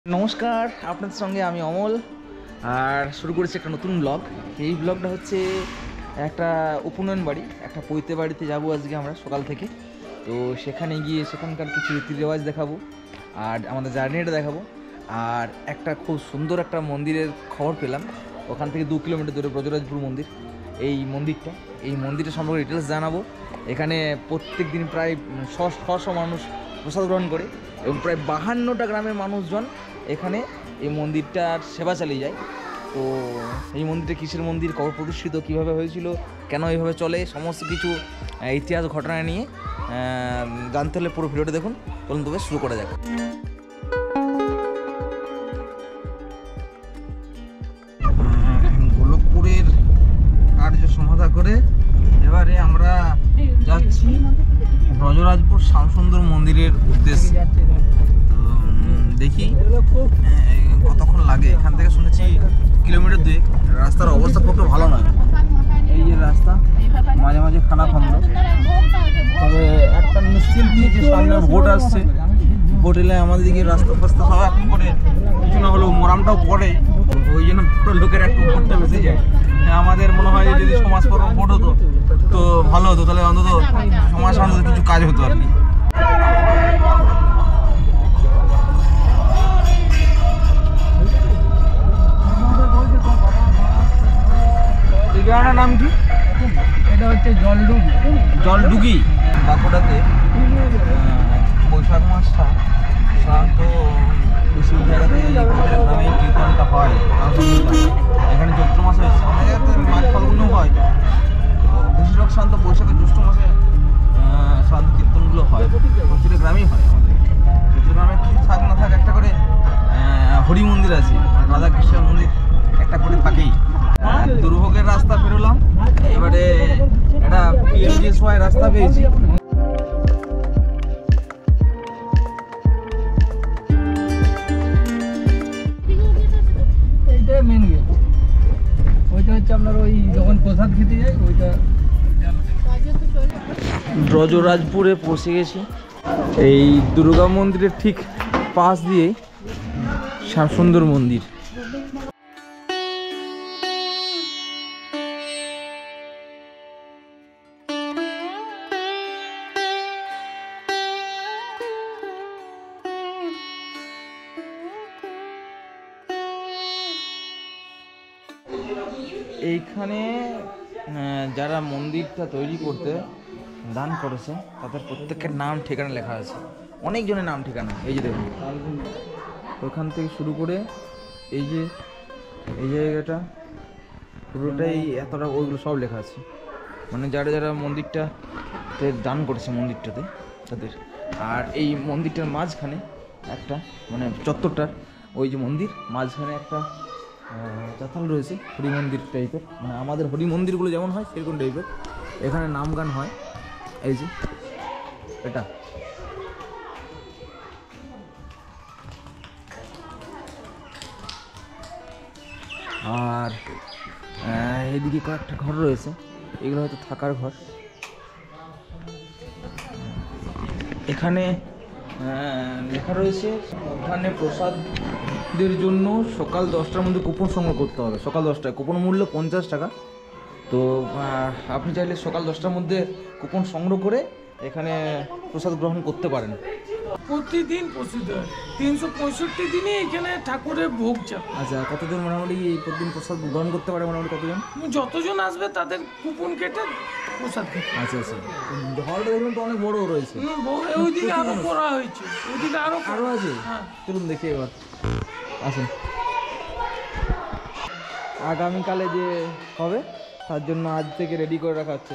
नमस्कार আপনাদের সঙ্গে আমি অমল আর শুরু করেছি একটা নতুন ব্লগ। এই ব্লগটা হচ্ছে একটা উপনয়ন বাড়ি, একটা পৈতে বাড়িতে যাব আজকে আমরা সকাল থেকে। তো সেখানে গিয়ে সেখানকার কিছু রীতি রেওয়াজ দেখাবো আর আমাদের জার্নিটা দেখাবো। আর একটা খুব সুন্দর একটা মন্দিরের খবর পেলাম, ওখান থেকে 2 কিলোমিটার দূরে ব্রজরাজপুর মন্দির। এই মন্দিরটা সম্পর্কে ডিটেলস জানাবো। এখানে প্রত্যেক দিন প্রায় 600 মানুষ প্রসাদ গ্রহণ করে এবং প্রায় 52টা গ্রামের মানুষজন এখানে এই মন্দিরটার সেবা চালিয়ে যায়। তো এই মন্দিরটা কিসের মন্দির, কবে প্রতিষ্ঠিত, কীভাবে হয়েছিল, কেন এইভাবে চলে, সমস্ত কিছু ইতিহাস ঘটনা নিয়ে জানতে হলে পুরো ভিডিওটা দেখুন। চলুন তবে শুরু করা যাক। গোলকপুরের কার্য সমাধা করে এবারে আমরা যাচ্ছি ব্রজরাজপুর শ্যামসুন্দর মন্দিরের উদ্দেশ্যে। দেখি কতক্ষণ লাগে। এখান থেকে শুনেছি কিলোমিটার 2। রাস্তার অবস্থা খুব ভালো নয়। এই যে রাস্তা, মাঝে মাঝে খানা খন্দ। তবে একটা নিশ্চিত দিয়ে যে সামনে ভোট আসছে, ভোট এলে আমাদের দিকে রাস্তা ফাস্তা সব এখন করে কিছু না হলেও মোরামটাও পড়ে, ওই জন্য লোকের একটু ভোটটা বেশি যায়। আমাদের মনে হয় যদি সমাজ পর্ব ভোট হতো তো ভালো হতো, তাহলে অন্তত সমাজ অন্তত কিছু কাজ হতো আর কি। এই গ্রামটার নাম কি? এটা হচ্ছে জলডুগি। বাঁকুড়াতে বৈশাখ মাসটা সাধারণত বেশিরভাগ জায়গাতে গ্রামে কীর্তনটা হয়। এখানে চৈত্র মাসে হয়েছে, অনেক জায়গাতে মাঘ ফাল্গুনেও হয়। বেশিরভাগ সাধারণত বৈশাখের জ্যৈষ্ঠ মাসে সাধারণত কীর্তনগুলো হয়। প্রতিটা গ্রামেই হয়। আমাদের প্রতিটা গ্রামে ঠিক থাক না থাক একটা করে হরি মন্দির আছে, রাধা কৃষ্ণের মন্দির একটা করে থাকেই। দুর্ভোগের রাস্তা পেরোলাম, এবারে একটা PMGSY রাস্তা পেয়েছি। এইটাই মেন গেট। ওইটা হচ্ছে আপনার ওই যখন প্রসাদ খেতে যাই ওইটা। ব্রজরাজপুরে পৌঁছে গেছি। এই দুর্গা মন্দিরের ঠিক পাশ দিয়ে শ্যামসুন্দর মন্দির। এইখানে যারা মন্দিরটা তৈরি করতে দান করেছে তাদের প্রত্যেকের নাম ঠিকানা লেখা আছে, অনেকজনের নাম ঠিকানা। এই যে দেখুন, ওইখান থেকে শুরু করে এই যে এই জায়গাটা পুরোটাই এতটা, ওইগুলো সব লেখা আছে। মানে যারা যারা মন্দিরটাতে দান করেছে মন্দিরটাতে তাদের। আর এই মন্দিরটার মাঝখানে একটা, মানে চত্বরটার ওই যে মন্দির মাঝখানে একটা চাতাল রয়েছে, হরি মন্দির টাইপের। মানে আমাদের হরি মন্দিরগুলো যেমন হয় সেরকম টাইপের। এখানে নাম গান হয়। এই যে এটা আর এদিকে কয়েকটা ঘর রয়েছে, এগুলো হয়তো থাকার ঘর। এখানে লেখা রয়েছে ওখানে প্রসাদের জন্য সকাল 10টার মধ্যে কুপন সংগ্রহ করতে হবে। সকাল 10টায় কুপন মূল্য 50 টাকা। তো আপনি চাইলে সকাল 10টার মধ্যে কুপন সংগ্রহ করে এখানে প্রসাদ গ্রহণ করতে পারেন। প্রতিদিন প্রসিদ্ধ 365 দিনই এখানে ঠাকুরের ভোগ চাপ। আচ্ছা, কতজন মোটামুটি প্রতিদিন প্রসাদ গ্রহণ করতে পারে? মোটামুটি কতজন? যতজন আসবে তাদের কুপন কেটে প্রসাদ খেতে। আচ্ছা আচ্ছা, হলটা দেখুন তো অনেক বড় রয়েছে। ওইদিকে আরো করা হয়েছে, ওইদিকে আরো আছে। হ্যাঁ, চলুন দেখি এবার। আসুন, আগামীকালে যে হবে তার জন্য আজ থেকে রেডি করে রাখা হচ্ছে।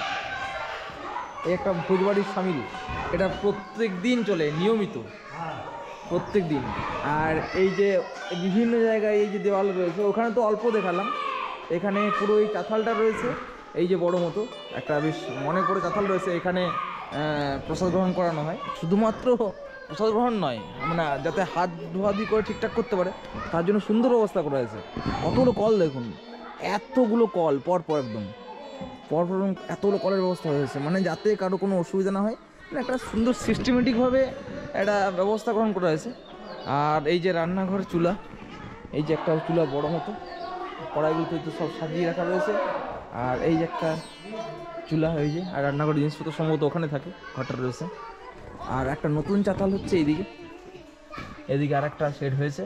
এই একটা ভোজবাড়ির সামিল, এটা প্রত্যেক দিন চলে নিয়মিত, প্রত্যেক দিন। আর এই যে বিভিন্ন জায়গায় এই যে দেওয়াল রয়েছে, ওখানে তো অল্প দেখালাম, এখানে পুরো এই চাতালটা রয়েছে। এই যে বড় মতো একটা বেশ মনে করে চাতাল রয়েছে, এখানে প্রসাদ গ্রহণ করানো হয়। শুধুমাত্র প্রসাদ গ্রহণ নয়, মানে যাতে হাত ধোয়াধুয়ি করে ঠিকঠাক করতে পারে তার জন্য সুন্দর ব্যবস্থা করা হয়েছে। কতগুলো কল দেখুন, এতগুলো কল পরপর, একদম পরপর এতগুলো কলের ব্যবস্থা হয়েছে, মানে যাতে কারো কোনো অসুবিধা না হয়। মানে একটা সুন্দর সিস্টেমেটিকভাবে একটা ব্যবস্থা গ্রহণ করা হয়েছে। আর এই যে রান্নাঘর চুলা, এই যে একটা চুলা বড় মতো, কড়াইগুলোতে তো সব সাজিয়ে রাখা রয়েছে। আর এই যে একটা চুলা, এই যে, আর রান্নাঘরের জিনিসপত্র সম্ভবত ওখানে থাকে, ঘরটা রয়েছে। আর একটা নতুন চাতাল হচ্ছে এইদিকে, এদিকে আর একটা শেড হয়েছে।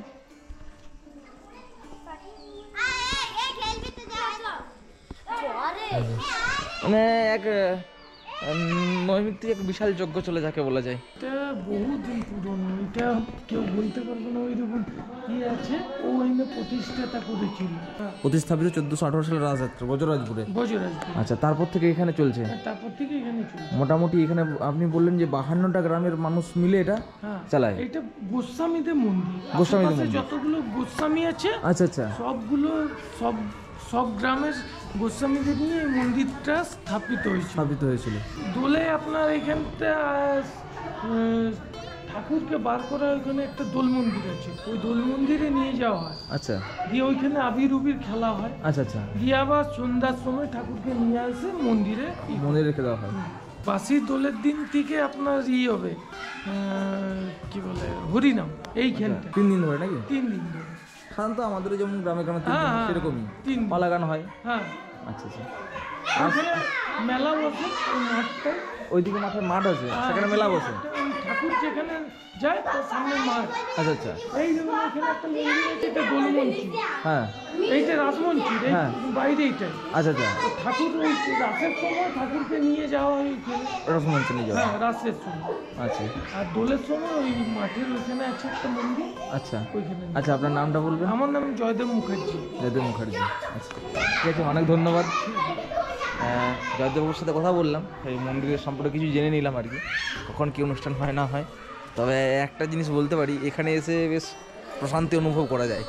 মানে এক নৈমিত্তিক এক বিশাল যজ্ঞ চলে যাকে বলা যায়। এটা বহুদিন পুরনো, এটা কেউ বলতে পারবে না। ওই দেখুন কি আছে, ও এনে প্রতিষ্ঠাতা করেছিল। প্রতিস্থাপিত 1418 সালের রাজযাত্রা বজরাজপুরে। বজরাজপুর। আচ্ছা, তারপর থেকে এখানে চলছে। তারপর থেকে এখানে চলে। মোটামুটি এখানে আপনি বললেন যে 52টা গ্রামের মানুষ মিলে এটা চালায়। এটা গোস্বামীদের মন্দির। গোস্বামীদের মন্দির যতগুলো গোস্বামী আছে, আচ্ছা আচ্ছা, সবগুলো সব গ্রামের গোস্বামীদের নিয়ে এই মন্দিরটা স্থাপিত হয়েছিল। দোলে আপনার এখানটা ঠাকুরকে বার করা, ওইখানে একটা দোল মন্দির আছে, ওই দোল মন্দিরে নিয়ে যাওয়া হয়। আচ্ছা, দিয়ে ওইখানে আবির উবির খেলা হয়। আচ্ছা আচ্ছা, দিয়ে আবার সন্ধ্যার সময় ঠাকুরকে নিয়ে আসে মন্দিরে রেখে দেওয়া হয়। বাসি দোলের দিন থেকে আপনার হবে কি বলে হরিনাম এইখানটা 3 দিন ধরে নাকি? 3 দিন ধরে। সাধারণত আমাদের যেমন গ্রামে গ্রামে 3 দিন সেরকমই পালা গান হয়। হ্যাঁ, আচ্ছা আচ্ছা। ওখানে মেলা বসে ওই মাঠটায়। ওইদিকে মাঠে মাঠ আছে, সেখানে মেলা বসে। ওই ঠাকুর যেখানে যায় তার সামনে মাঠ। আচ্ছা আচ্ছা, এই যেমন এখানে একটা মন্দির আছে, এটা দোলমঞ্চি। হ্যাঁ, এইটা রাসমঞ্চি, হ্যাঁ, বাইরে এইটাই। আচ্ছা আচ্ছা, ঠাকুর ওই রাসের সময় ঠাকুরকে নিয়ে যাওয়া হয় ওইখানে। রসমঞ্চ নিয়ে যাওয়া। হ্যাঁ, রাসের সময়। আচ্ছা, আর দোলের সময় ওই মাঠের ওইখানে আছে একটা মন্দির। আচ্ছা ওইখানে। আচ্ছা, আপনার নামটা বলবেন? আমার নাম জয়দেব মুখার্জি। জয়দেব মুখার্জি। আচ্ছা, ঠিক আছে, অনেক ধন্যবাদ। জয়দেববাবুর সাথে কথা বললাম, এই মন্দিরের সম্পর্কে কিছু জেনে নিলাম আর কি, কখন কী অনুষ্ঠান হয় না হয়। তবে একটা জিনিস বলতে পারি, এখানে এসে বেশ প্রশান্তি অনুভব করা যায়।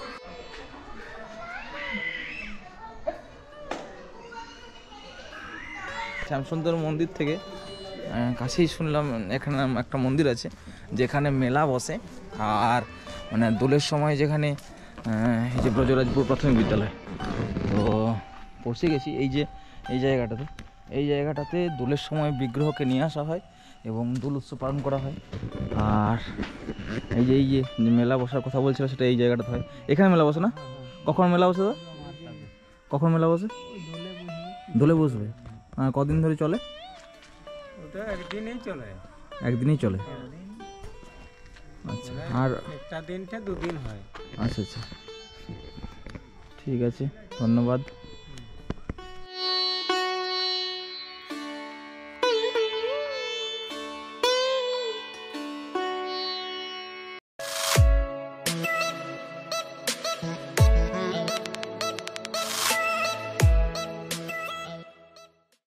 শ্যামসুন্দর মন্দির থেকে কাছেই শুনলাম এখানে একটা মন্দির আছে যেখানে মেলা বসে, আর মানে দোলের সময় যেখানে এই যে ব্রজরাজপুর প্রাথমিক বিদ্যালয়, তো পৌঁছে গেছি এই জায়গাটাতে দোলের সময় বিগ্রহকে নিয়ে আসা হয় এবং দোল উৎসব পালন করা হয়। আর এই যে মেলা বসার কথা বলছিল সেটা এই জায়গাটাতে হয়। এখানে মেলা বসে না? কখন মেলা বসে? কখন মেলা বসে? দোলে বসবে। কদিন ধরে চলে? ওটা একদিনই চলে। আচ্ছা, আর একটা দিনটা 2 দিন হয়। আচ্ছা আচ্ছা, ঠিক আছে, ধন্যবাদ।